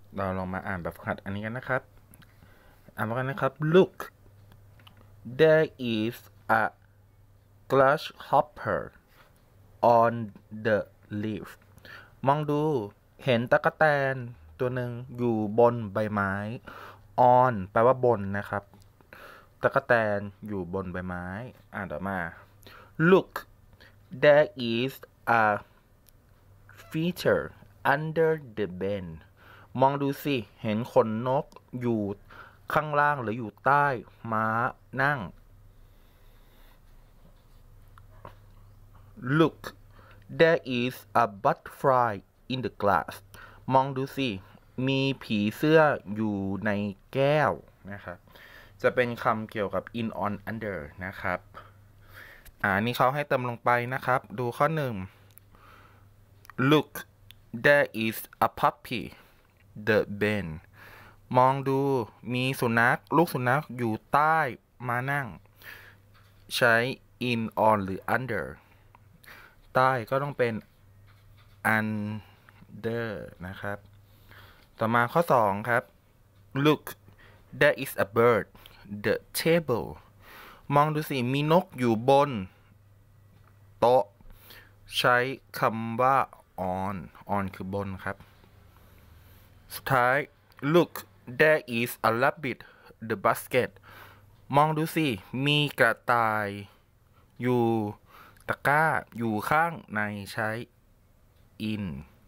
เราลองมาอ่านแบบฝึกหัดอันนี้กันนะครับอ่านมากันนะครับ Look there is a grasshopper on the leaf มองดูเห็นตั๊กแตนตัวหนึ่งอยู่บนใบไม้ on แปลว่าบนนะครับตั๊กแตนอยู่บนใบไม้ต่อมา Look there is a feather under the bench มองดูสิเห็นขนนกอยู่ข้างล่างหรืออยู่ใต้ม้านั่ง Look there is a butterfly in the glass มองดูสิมีผีเสื้ออยู่ในแก้วนะครับจะเป็นคำเกี่ยวกับ in on under นะครับนี่เขาให้เติมลงไปนะครับดูข้อหนึ่ง Look there is a puppy the bench มองดูมีสุนัขลูกสุนัขอยู่ใต้มานั่งใช้ in on หรือ under ใต้ก็ต้องเป็น under นะครับต่อมาข้อ2ครับ Look there is a bird the table มองดูสิมีนกอยู่บนโต๊ะใช้คำว่า on คือบนครับสุดท้าย Look there is a rabbit the basket มองดูสิมีกระต่ายอยู่ตะกร้าอยู่ข้างในใช้ in